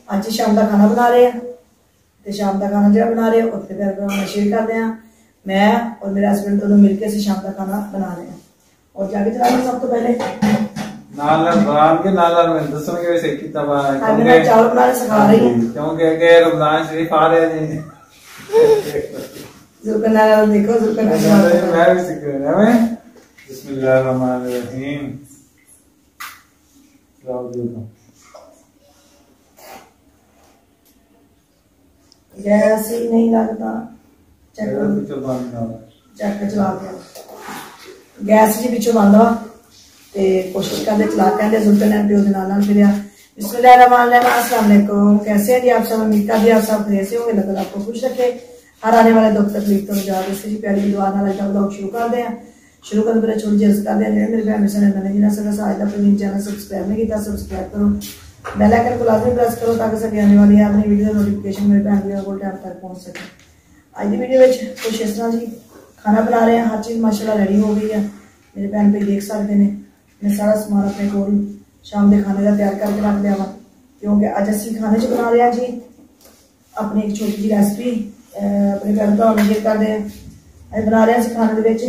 अज शाम का खाना बना रहे हैं तो शाम का खाना जो बना रहे हैं उसके प्यार भरा शेयर करते हैं। मैं और मेरे हस्बैंड दोनों मिलकर से शाम का खाना बना रहे हैं। और जाके चला सब तो पहले चावल बनाने सिखा रही हूँ क्योंकि रमजान शरीफ आ रहे हैं। देखो बिस्मिल्लाहिर्रहमानिर्रहीम। गैस ही नहीं लगता। चेक चला के गैस जी पिछों बंद वा ते कोशिश करते चला कहते जुल्फन प्यो के नाल फिर अस्सलामुअलैकुम। कैसे हैं जी आप सब? उम्मीद करती आप सब खैरियत से होंगे। अल्लाह ताला आपको खुश रखे, हर आने वाले दुख तकलीफ तो निजात इससे जी प्यारी दुआ नाल आज का ब्लॉग शुरू करते हैं। शुरू करने पर छोटी जी अर्ज करते हैं मेरे भैन ने जिन्हें सर आज का प्रीमियम चैनल सबसक्राइब नहीं किया सब्सक्राइब करो, बेल आइकन को लाजमी प्रेस करो ताकि सभी आने वाली अपनी वीडियो नोटिफिकेशन मेरे भैन को टाइम तक पहुँच सके। आज की वीडियो में कुछ इस तरह जी खाना बना रहे हैं। हर चीज़ माशाल्लाह रेडी हो गई है। मेरे भैन पे देख सकते हैं मैं सारा समान अपने को शाम के खाने का तैयार करके रख लिया वा क्योंकि अज असी खाने च बना रहे हैं जी अपनी एक छोटी जी रेसिपी अपने भैन भरावां शेयर करते हैं। अज बना रहे हैं खाने के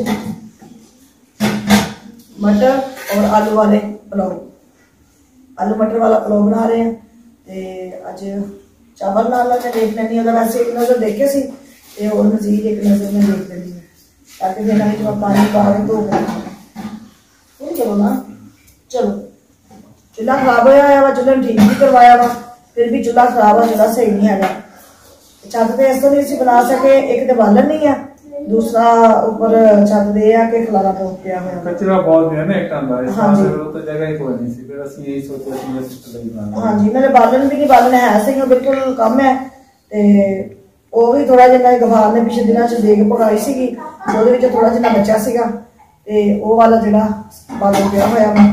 मटर और आलू वाले पुलाव, आलू मटर वाला पुलाव बना रहे हैं। अज चावल नाल मैं देख लैनी अगर वैसे एक नज़र देखे सी और मजीद एक नज़र मैं देख लैनी ताकि फिर जो पानी पा के धो चलो ना। चलो चूल्हा खराब होया वा, चूल्हे ठीक भी करवाया वा फिर भी चूल्हा खराब है, चूल्हा सही नहीं है। छत पे इस तरह नहीं बना सके, एक तो बालन नहीं है, दूसरा ऊपर छत दे के खलारा बहुत पिया हुआ कचरा बहुत है ना एक टांदा इस पास से तो जगह ही कोई नहीं सी फिर असली यही सोचा कि मैं सिस्टम ही बना। हां जी मैंने बालन भी नहीं, बालन है सही बिल्कुल कम है ते वो भी थोड़ा जिन्ना गफार ने पिछले दिनों च देख पकाई सी ਉਹਦੇ ਵਿੱਚ थोड़ा जिन्ना बचा सीगा ते वो वाला जेड़ा बालन पिया होया वा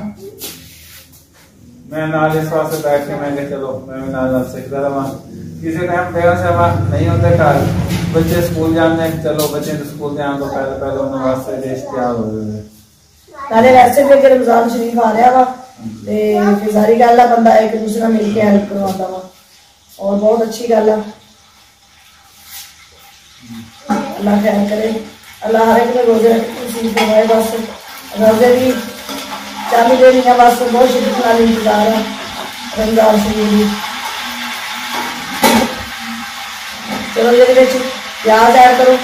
मैं नाल इस वास्ते बैठ के मैं चलो मैं नाल सीखता रहा। किसी टाइम बेवा से नहीं होते घर बच्चे स्कूल जाने चलो बच्चे स्कूल जाने तो पहले उन्होंने वास्ते देश तैयार हो गए नाले वैसे भी अगर रमजान शरीफ आ रहा वा ते फिर सारी गल है बंदा एक दूसरे मिल के हेल्प करवाता वा और बहुत अच्छी गल है। अल्लाह खैर करे, अल्लाह हर एक ने रोजे नसीब करवाए। बस रोजे भी चालू दे रही है बस बहुत शिद्दत नाल इंतजार है रमजान शरीफ भी। चलो ये प्याज ऐड करो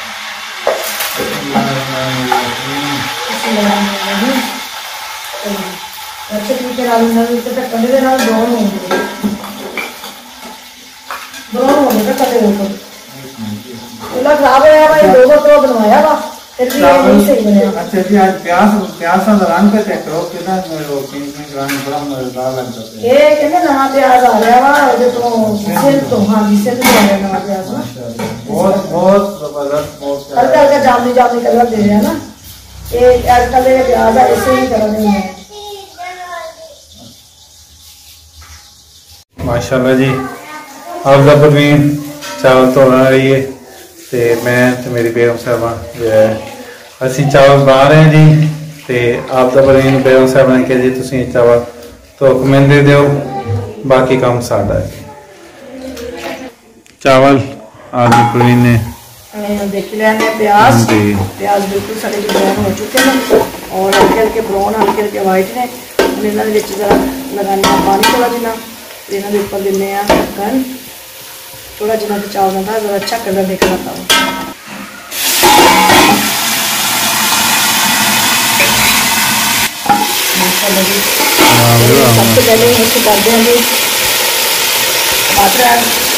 अच्छे तरीके ढक्कन के ब्राउन होने तक कटे देखो चूल्हा खराब होया भाई दो तो बनवाया वा फिर भी नहीं सही बनया। अच्छा जी आज प्याज प्याज सा लगान के चेक करो कितना वो पिंक में ग्राम बड़ा मजेदार लगता है। ये कहते नवा प्याज आ रहा वा ओदे तो सिल तो हां जी सिल तो आ रहा नवा प्याज ना बहुत बहुत जबरदस्त बहुत हल्का हल्का जामुनी जामुनी कलर दे रहे हैं ना ये आजकल के प्याज है ऐसे ही कलर नहीं है माशाल्लाह जी। अब जब भी चावल तो बना रही है तो मैं तो मेरी बेगम साहबा जो है असी चावल बना रहे हैं जी तो आप जब बेगम साहब ने कहा जी तुम चावल तो हुक्म दे दो बाकी काम साडा है। चावल आज प्रवीण ने देख लिया है प्याज प्याज बिल्कुल सारे ब्राउन हो चुके हैं और हल्के हल्के ब्राउन हल्के हल्के वाइट ने इन्होंने जरा लगाने पानी थोड़ा जिना इन्होंने उपर देने ढक्कन थोड़ा जिना चावल का जरा अच्छा कलर देखना था सबसे पहले मिक्स कर देंगे टमाटर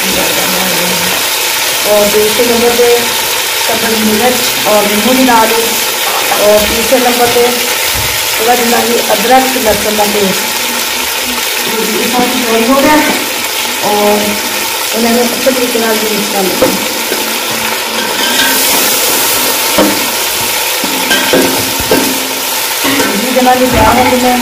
और दूसरे नंबर पे सब्ज़ मिर्च और नींबू भी डालू और तीसरे नंबर पे थोड़ा जितना अदरक लहसुन का पेस्ट हो गया और उन्हें अच्छे तरीके मिक्स कर लेते हैं। जना भी तैयार है मैं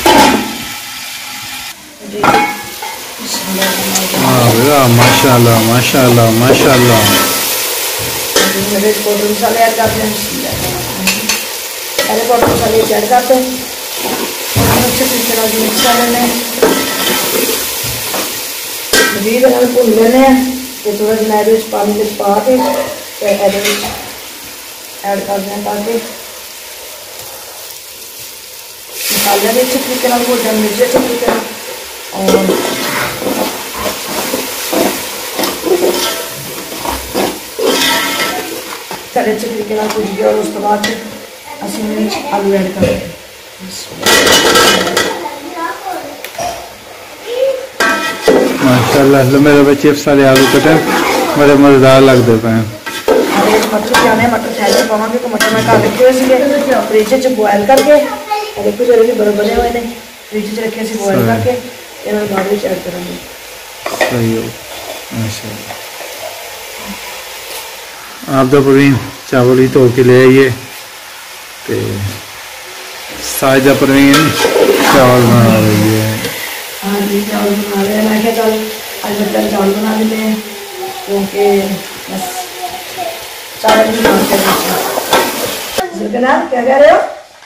माशाल्लाह माशाल्लाह माशाल्लाह मेरे पाउडर मसाले ऐड करते हैं पहले पाउडर मसाले ऐड करते हैं अच्छे तरीके मिक्स कर लेने मजीद इन्होंने भुन लेने तो थोड़ा जिना पानी में पा के ऐड कर दें ताकि मसाले भी अच्छे तरीके हो जाए, मिर्च अच्छे तरीके और सारे अच्छे तरीके भुज गए। और उसके बाद असं आलू ऐड कर माशाल्लाह मेरे चिप्स वाले आलू कटे बड़े मजेदार लगते पे। मटर जाने मटर थैले पावे तो मटर मैं घर रखे हुए फ्रिज बॉयल करके देखो जो भी बने हुए हैं फ्रिज रखे बॉयल करके इन्होंने बाद में ऐड करेंगे। सही हो माशाल्लाह। आप तो परवीन चावल ही धो के ले आइए तो साहिदा परवीन चावल बना रही है। हाँ जी चावल बना रहे हैं। मैं क्या चल आज बच्चा चावल बना लेते हैं क्योंकि बस चावल भी बनाते हैं। क्या कह रहे हो?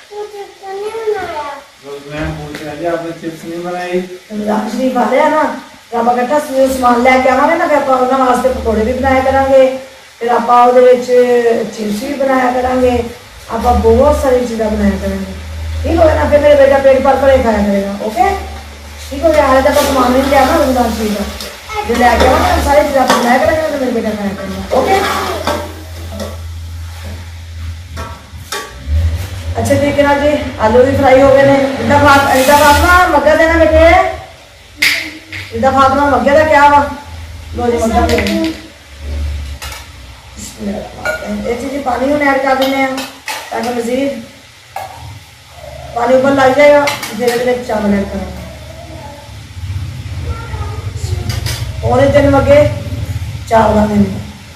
आपने चिप्स नहीं बनाई? शरीफ आ रहे हैं ना तो आप इकट्ठा समान लैके आवे ना फिर आप उन्होंने वास्ते पकौड़े भी बनाया करेंगे फिर आप चिप्स भी बनाया करेंगे आप बहुत सारी चीज़ें बनाया करेंगे। ठीक हो गया ना? फिर मेरे बेटा पेट भर भरे खाया करेगा। ओके ठीक हो गया? हाल तक समान नहीं लिया ना रमजान चीज़ का जो लैके आवा ना सारी चीज़ें आप बनाया करेंगे तो मेरे बेटा खाया करेगा। ओके अच्छे तरीके जी आलू भी फ्राई हो गए हैं। इदा फातमा मग्गा देना बेटे इदा फातमा मग्गे का क्या वा लो जी मग्गा जी पानी में ऐड कर देने ताकि मजीद पानी ऊपर लग जाएगा फिर चावल ऐड करेंगे। पौने 3 मग्गे चावल देने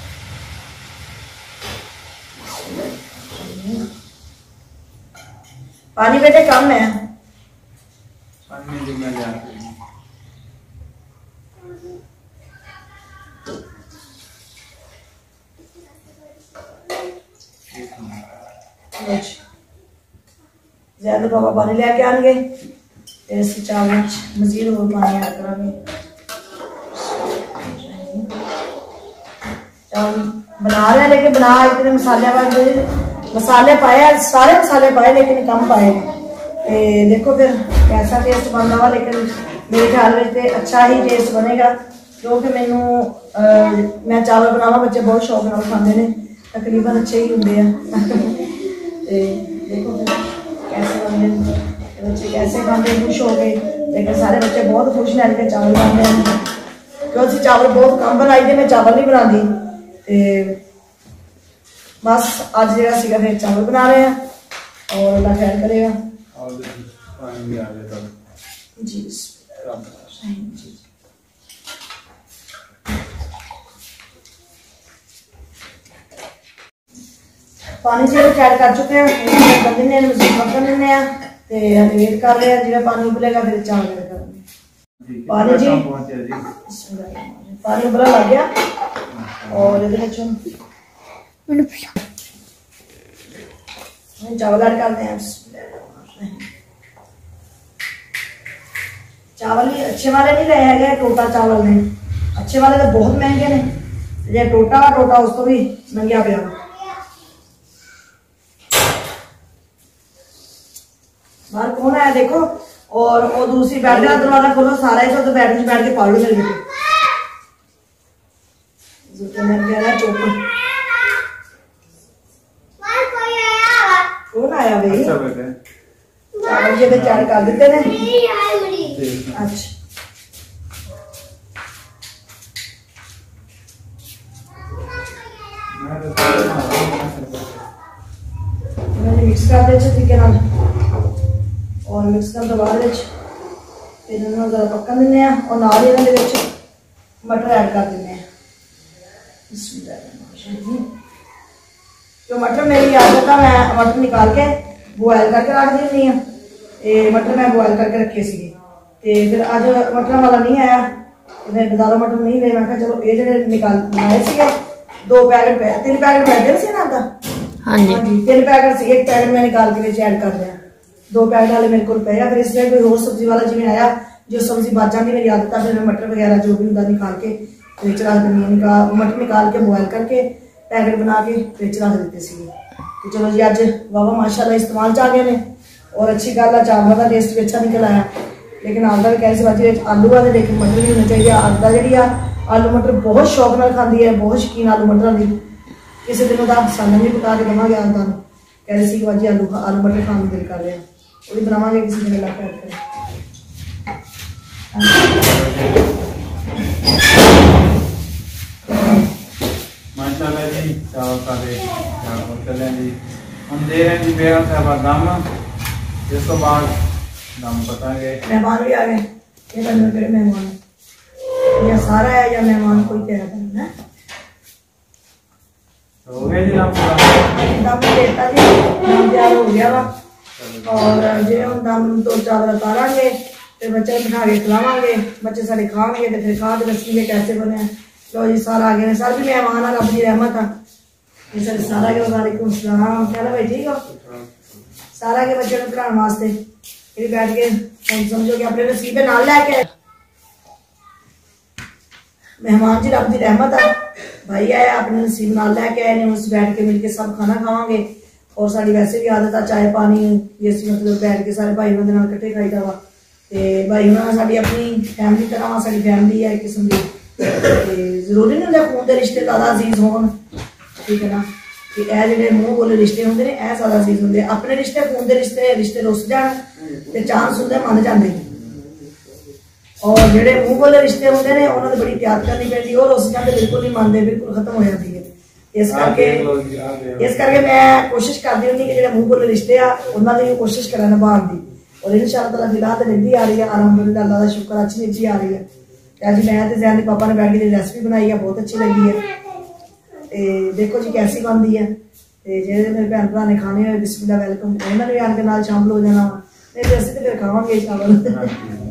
पानी बेटे कम है। ज्यादा बाबा पानी लैके आएंगे इस चावल मजीद और पानी ऐड करेंगे। चावल बना रहे हैं लेकिन बना इतने मसाले पाए सारे मसाले पाए लेकिन कम पाए देखो फिर कैसा टेस्ट बनता हुआ। लेकिन मेरे ख्याल में अच्छा ही टेस्ट बनेगा क्योंकि मैनू मैं चावल बनावा बच्चे बहुत शौक नाल खाते हैं तकरीबन अच्छे ही होंगे देखो फिर कैसे बनते बच्चे कैसे खाते खुश हो गए। लेकिन सारे बच्चे बहुत खुश लैके चावल खाते हैं क्योंकि चावल बहुत कम बनाई थे मैं चावल नहीं बनाती बस आज जगह फिर चावल बना रहे हैं और अल्लाह खैर करेगा। जी पानी से ऐड कर चुके हैं कर देने पकड़ लेने वेट कर रहे हैं जिवें पानी उबलेगा फिर चावल ऐड करेंगे। पानी जी पानी उबला लग गया और चावल ऐड करते हैं। चावल भी अच्छे वाले नहीं ले गए टोटा चावल ने अच्छे वाले तो बहुत महंगे ने जो टोटा उस तो भी महंगा पिया। बाहर कौन आया देखो और वो दूसरी बैठ का दरवाजा खोलो सारा ही तो बैठ के पाल लो मेरे बेटे चौक कौन आया भाई चावल जी तैयार कर देते हैं। अच्छा मिक्स कर दे अच्छे तरीके और मिक्स करने तो बाद इन्होंने जरा पकन देने और नाल इन्होंने मटर ऐड कर देने जो मटर मेरी आदत है मैं मटर निकाल के बॉयल करके रख देनी है। मटर मैं बॉयल करके रखे सी फिर अज मटर वाला नहीं आया मैं बाजारों मटर नहीं ले मैं चलो ये जो निकाल बनाए थे 2 पैकेट पे 3 पैकेट पैदे से ना हाँ जी 3 पैकेट से 1 पैकेट मैं निकाल के ऐड कर दिया 2 पैकेट वाले मेरे को पे फिर इसलिए कोई और सब्जी वाला जिम्मे आया जो सब्जी बच जाती मेरी आदत है, फिर मैं मटर वगैरह जो भी होता निकाल के फ्रिज रख देनी, मटर निकाल के बॉयल करके पैकेट बना के फ्रिज रख देते सी। तो चलो जी अज वावा माशाल्लाह इस्तेमाल च आ गए हैं और अच्छी गल है, चावलों का टेस्ट भी अच्छा निकल आया। लेकिन आलदा भी कह भाजी आलू वाले लेकिन मटर भी होने चाहिए। आलदा जी आलू मटर बहुत शौक नाल खाती है, बहुत शौकीन आलू मटर की। किसी दिन का सानू भी पका के देवांगे आलदा, कह रहे थे भाजी आलू मटर खाने दिल कर रहे हैं, वो भी बनावांगे किसी दिन अल्लाह खैर करे। माशाल्लाह जी चावल सारे चावल चले जी। हम दे रहे हैं जी बेगम साहबा दम, जिस तो बाद दम बताएंगे। मेहमान भी आ गए, ये बंदे मेरे मेहमान है या सारा है या मेहमान कोई तेरा बन है। हो गया जी दम पूरा, दम देता जी, दम तैयार हो गया वा। और जो हम दम तो चावल उतारांगे फिर बच्चे बिठा के खिलावांगे, बच्चे सारे खाएंगे तो फिर खा के दसेंगे कैसे बने। लो जी सारा आ गए, सारे भी मेहमान है, रब की रहमत है। ये सर सारा के वालेकुम सलाम, क्या भाई ठीक हो? सारा के बच्चे पढ़ाने वास्ते ये बैठ के समझो कि अपने नसीब नाल लैके मेहमान जी रब की रहमत है। भाई आए अपने नसीब नाल लैके आए ने, उस बैठ के मिलके सब खाना खावांगे। और साड़ी वैसे भी आदत है चाय पानी ये मतलब बैठ के सारे भाई बंदे नाल इकट्ठे खाईदा वा। ते भाई उन्होंने साड़ी अपनी फैमिली तरह साड़ी फैमिली है एक किस्म की। जरूरी नहीं होंगे खून के रिश्ते ज्यादा अजीज होन, ठीक है ना, कि यह जो मूँह बोले रिश्ते होंगे ने यह ज्यादा अजीज होंगे। अपने रिश्ते खून के रिश्ते रुस जान ते चांस होंगे मन जाते, और जेडे मूँह बोले रिश्ते होंगे ने उन्होंने बड़ी त्याग करनी पैंती, और रुस जाते बिल्कुल नहीं मानते, बिल्कुल खत्म हो जाती है। इस करके मैं कोशिश करती हूँ कि जो मूँह बोले रिश्ते आ उन्होंने कोशिश करा निभाने की। और इंशाअल्लाह ताला फिलहाल तो निभदी आ रही है, अलहमदुलिल्लाह अल्लाह का शुक्र अच्छी निभदी आ रही है। अज मैं तो जैन पापा ने बैठ के रेसिपी बनाई है, बहुत अच्छी लगी है। तो देखो जी कैसी बनती है। जेडे मेरे भैन भरा ने खाने बिस्मिल्लाह वेलकम, उन्होंने भी आके नाल शामिल हो जाना, नहीं तो असं तो फिर खावांगे चावल।